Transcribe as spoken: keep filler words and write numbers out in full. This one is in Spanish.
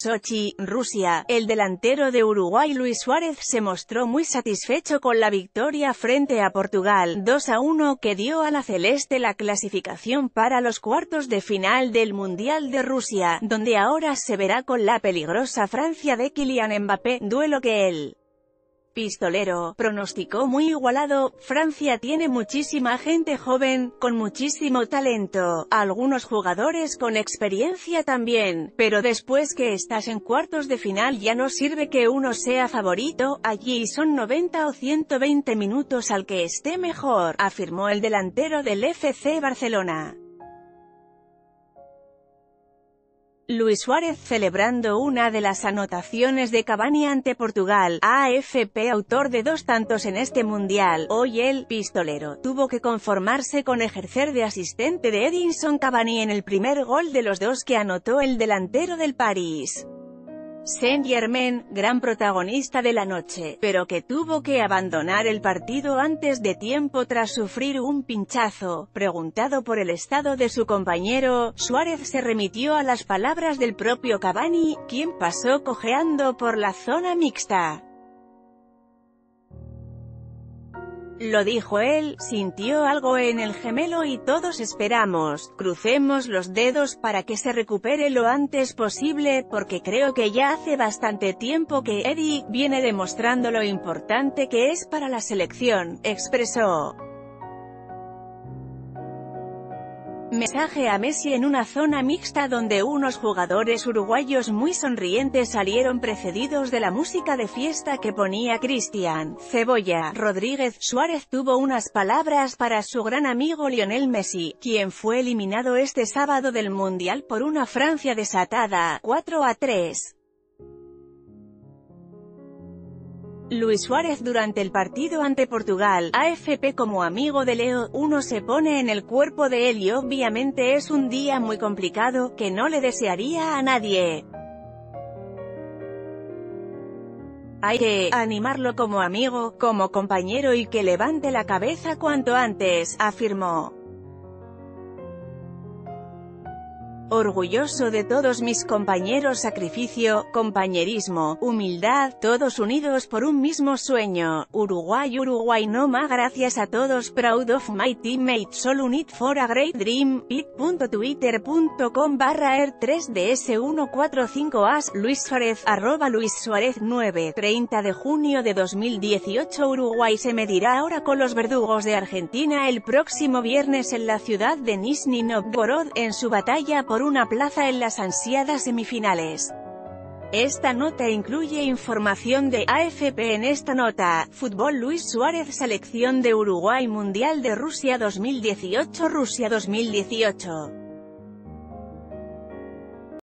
Sochi, Rusia. El delantero de Uruguay Luis Suárez se mostró muy satisfecho con la victoria frente a Portugal, dos a uno, que dio a la celeste la clasificación para los cuartos de final del Mundial de Rusia, donde ahora se verá con la peligrosa Francia de Kylian Mbappé, duelo que el pistolero pronosticó muy igualado. Francia tiene muchísima gente joven, con muchísimo talento, algunos jugadores con experiencia también, pero después que estás en cuartos de final ya no sirve que uno sea favorito, allí son noventa o ciento veinte minutos al que esté mejor, afirmó el delantero del F C Barcelona. Luis Suárez celebrando una de las anotaciones de Cavani ante Portugal. A F P Autor de dos tantos en este mundial, hoy el pistolero tuvo que conformarse con ejercer de asistente de Edinson Cavani en el primer gol de los dos que anotó el delantero del Paris Saint-Germain, gran protagonista de la noche, pero que tuvo que abandonar el partido antes de tiempo tras sufrir un pinchazo. Preguntado por el estado de su compañero, Suárez se remitió a las palabras del propio Cavani, quien pasó cojeando por la zona mixta. Lo dijo él, sintió algo en el gemelo y todos esperamos, crucemos los dedos para que se recupere lo antes posible, porque creo que ya hace bastante tiempo que Eddie viene demostrando lo importante que es para la selección, expresó. Mensaje a Messi en una zona mixta donde unos jugadores uruguayos muy sonrientes salieron precedidos de la música de fiesta que ponía Cristian Cebolla Rodríguez. Suárez tuvo unas palabras para su gran amigo Lionel Messi, quien fue eliminado este sábado del Mundial por una Francia desatada, cuatro a tres. Luis Suárez durante el partido ante Portugal. A F P Como amigo de Leo, uno se pone en el cuerpo de él y obviamente es un día muy complicado, que no le desearía a nadie. Hay que animarlo como amigo, como compañero y que levante la cabeza cuanto antes, afirmó. Orgulloso de todos mis compañeros, sacrificio, compañerismo, humildad, todos unidos por un mismo sueño. Uruguay, Uruguay no más. Gracias a todos. Proud of my teammates, all unit for a great dream. pit punto twitter punto com barra er tres d s ciento cuarenta y cinco as. Luis Suárez, arroba Luis Suárez nueve, treinta de junio de dos mil dieciocho. Uruguay se medirá ahora con los verdugos de Argentina el próximo viernes en la ciudad de Nizhny Novgorod, en su batalla por una plaza en las ansiadas semifinales. Esta nota incluye información de A F P. En esta nota, fútbol. Luis Suárez, selección de Uruguay, Mundial de Rusia dos mil dieciocho. Rusia dos mil dieciocho.